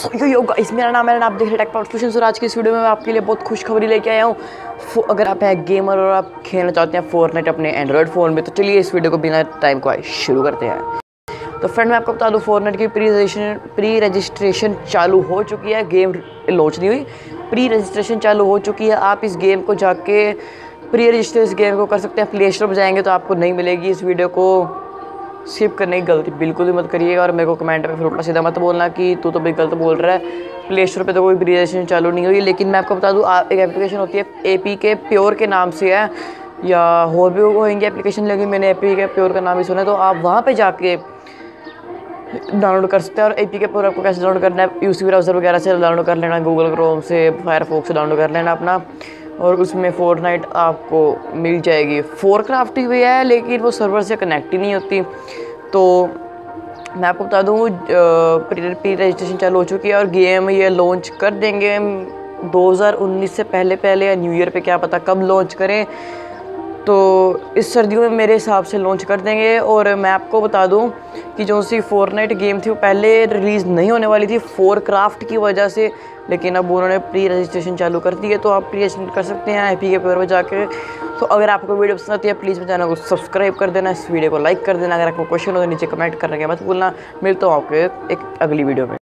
Yo guys, मेरा नाम है, आप देख रहे हैं टेक सॉल्यूशंस। और आज की इस वीडियो में मैं आपके लिए बहुत खुशखबरी लेके आया हूँ। अगर आप हैं गेमर और आप खेलना चाहते हैं फोर्टनाइट अपने एंड्रॉयड फ़ोन में, तो चलिए इस वीडियो को बिना टाइम को शुरू करते हैं। तो फ्रेंड, मैं आपको बता दूँ, फोर्टनाइट की प्री रजिस्ट्रेशन चालू हो चुकी है। गेम लॉन्च नहीं हुई, प्री रजिस्ट्रेशन चालू हो चुकी है। आप इस गेम को जाके प्री रजिस्टर इस गेम को कर सकते हैं। प्ले स्टोर पर जाएंगे तो आपको नहीं मिलेगी। इस वीडियो को स्किप करने की गलती बिल्कुल भी मत करिएगा और मेरे को कमेंट में फिर उल्टा सीधा मत बोलना कि तू तो भी गलत बोल रहा है। प्ले स्टोर पे तो कोई प्री रजिस्ट्रेशन चालू नहीं हुई, लेकिन मैं आपको बता दूँ, एक एप्लीकेशन होती है APK प्योर के नाम से है, या और भी होंगी एप्लीकेशन, लेकिन मैंने APK प्योर का नाम ही सुना है। तो आप वहाँ पे जाके डाउनलोड कर सकते हैं। और APK प्योर आपको कैसे डाउनलोड करना है, UC ब्राउज़र वगैरह से डाउनलोड कर लेना, गूगल क्रोम से, फायरफॉक्स से डाउनलोड कर लेना अपना, और उसमें फोर्टनाइट आपको मिल जाएगी। फोरक्राफ्ट ही है, लेकिन वो सर्वर से कनेक्ट ही नहीं होती। तो मैं आपको बता दूँ, प्री रजिस्ट्रेशन चालू हो चुकी है और गेम ये लॉन्च कर देंगे 2019 से पहले या न्यू ईयर पे, क्या पता कब लॉन्च करें। तो इस सर्दियों में मेरे हिसाब से लॉन्च कर देंगे। और मैं आपको बता दूं कि जो सी फोर्टनाइट गेम थी वो पहले रिलीज़ नहीं होने वाली थी फोरक्राफ्ट की वजह से, लेकिन अब उन्होंने प्री रजिस्ट्रेशन चालू कर दी है। तो आप प्री रजिस्ट्रेशन कर सकते हैं APK प्योर में जाके। तो अगर आपको वीडियो पसंद आती है, प्लीज़ मेरे चैनल को सब्सक्राइब कर देना, इस वीडियो को लाइक कर देना। अगर आपको क्वेश्चन हो तो नीचे कमेंट करने के मत भूलना। मिलता हूँ आपके एक अगली वीडियो में।